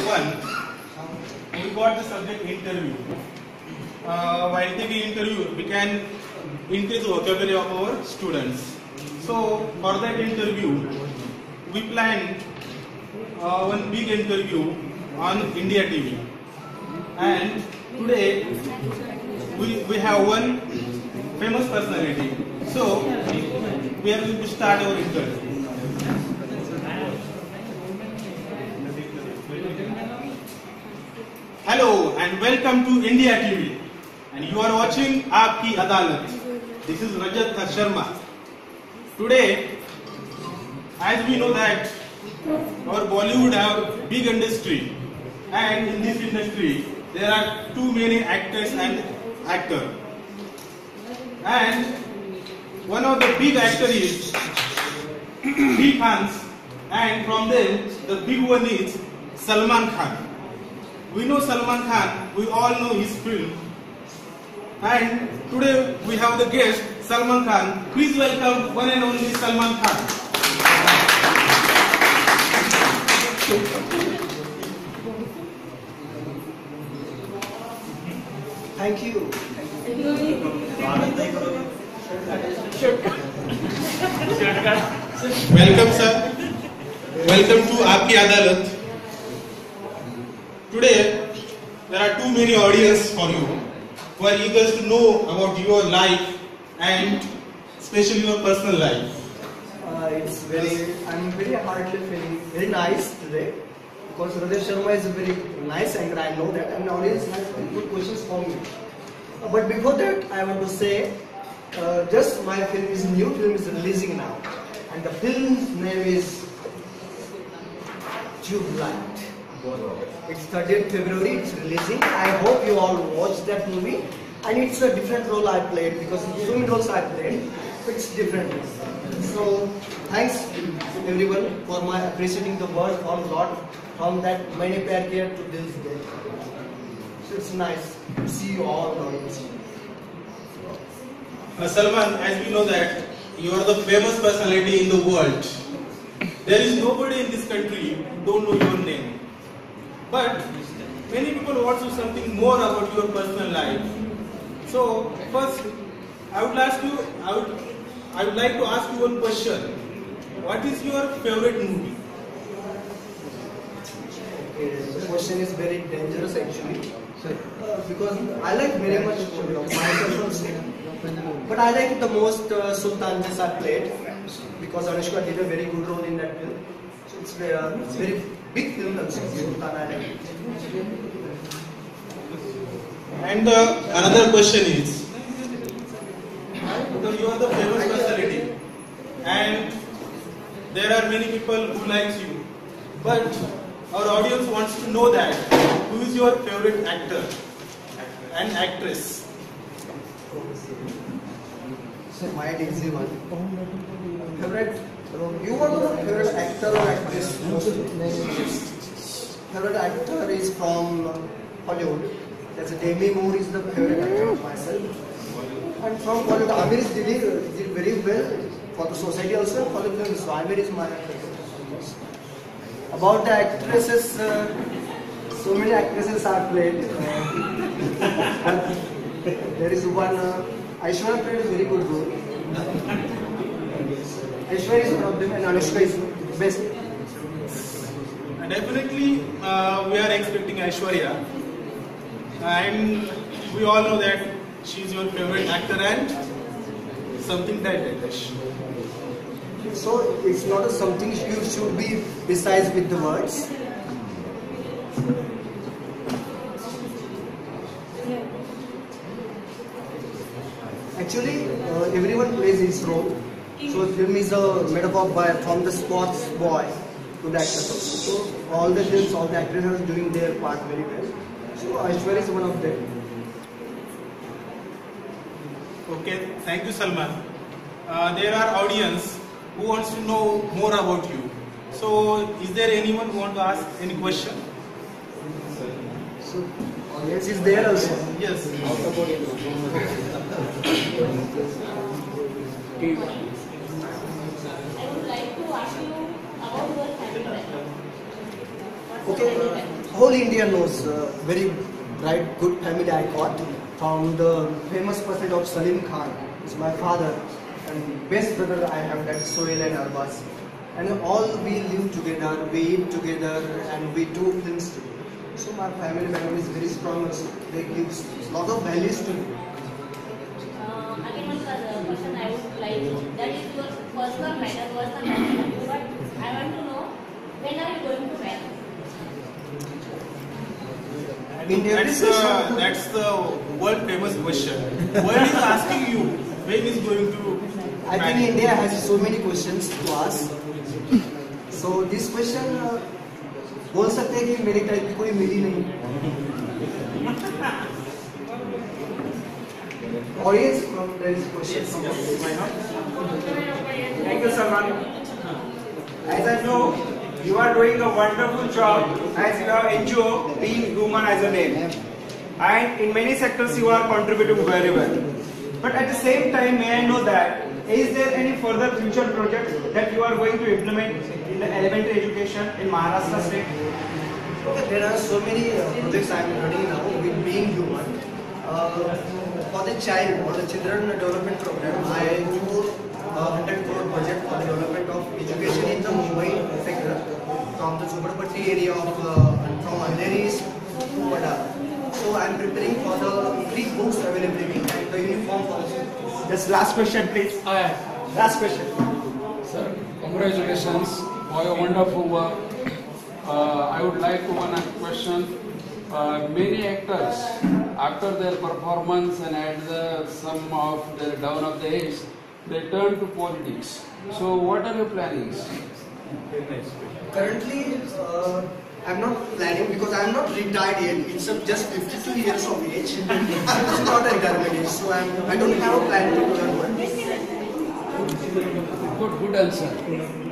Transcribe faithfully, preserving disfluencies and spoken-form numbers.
one, we got the subject interview. Uh, while taking interview, we can increase the vocabulary of our students. So for that interview, we planned uh, one big interview on India T V. And today we, we have one famous personality. So we are going to start our interview. Hello and welcome to India T V. And you are watching Aapki Adalat. This is Rajat Sharma. Today, as we know that our Bollywood have big industry, and in this industry there are too many actors and actors. And one of the big actors is three Khans, and from them the big one is Salman Khan. We know Salman Khan, we all know his film. And today we have the guest Salman Khan. Please welcome one and only Salman Khan. Thank you. Welcome sir. Welcome to Aapki Adalat. Today there are too many audience for you who are eager to know about your life and especially your personal life. Uh, it's very, I'm very heartily feeling very nice today because Rajat Sharma is a very nice anchor, I know that, and the audience has very good questions for me. Uh, but before that, I want to say, uh, just my film is, new film is releasing now, and the film's name is Tube Light. It's thirtieth February, it's releasing. I hope you all watch that movie. And it's a different role I played because so many roles I played, but it's different. So thanks everyone for my appreciating the word from God, from that many pair here to this day. So it's nice to see you all audience. Uh, Salman, as we know that you are the famous personality in the world. There is nobody in this country who don't know your name. But many people want to know something more about your personal life. So first, I would ask you. I would. I would like to ask you one question. What is your favorite movie? Okay, the question is very dangerous actually, uh, because I like very much movie of myself also. But I like the most uh, Sultan this I played because Anushka did a very good role in that film. So it's, uh, it's very big film also. Sultan I like it. And uh, another question is, because you are the famous personality, and there are many people who likes you, but our audience wants to know that who is your favorite actor and actress? So my easy one. Favorite? You want to know favorite actor or actress? Favorite actor is from Hollywood. That's a Demi Moore is the favorite actor of myself. And from Hollywood, Amir did, did very well for the society also. For the film, so Amir is my favorite. About the actresses, uh, so many actresses are played. Uh, there is one, uh, Aishwarya played a very good role. Aishwarya is one of them, and Anushka is the best. Definitely, uh, we are expecting Aishwarya. And we all know that she is your favorite actor and something that English. So it's not a something you should be precise with the words. Actually, uh, everyone plays his role. So film is a metaphor by from the sports boy to the actor. So all the films, all the actors are doing their part very well. So Aishwarya is one of them. Okay, thank you, Salman. Uh, there are audience who wants to know more about you. So, is there anyone who want to ask any question? So audience is there also. Yes. I would like to ask you about your family background. Okay, whole India knows uh, very bright, good family I got from the famous person of Salim Khan. He's my father, and best brother I have, that Sohail and Arbaz. And all we live together, we eat together, and we do things together. So my family memory is very strong. They give a lot of values to me. Uh, again, one uh, question I would like, that is your personal matter, personal matter. But I want to know, when are you going to marry? That's, uh, that's the world famous question. World is asking you when is going to I think India has so many questions to ask. So this question uh, बोल सकते हैं कि मेरे type की कोई मिली नहीं. Audience from there is question. Thank you, Salman. As I know, you are doing a wonderful job as your N G O being human as a name. And in many sectors you are contributing very well. But at the same time, may I know that, is there any further future projects that you are going to implement in the elementary education in Maharashtra state? Okay, there are so many uh, projects I am running now with being human. Uh, for the child, for the children development program, I do a one hundred crore budget for the development of education in the Mumbai sector, from the Jhoppadpatti area of uh, from Andheri to Vada. So I am preparing for the free books availability and the uniform also. Just last question, please. Hi, Last question. sir. Congratulations for your wonderful work. Uh, I would like to one question. Uh, many actors, after their performance and at the some of their down of the age, they turn to politics. So, what are your plannings? Currently, uh, I'm not planning because I'm not retired yet. It's uh, just fifty-two years of age. I'm not a retirement age, so I'm, I don't have a plan to turn one. Good, good answer.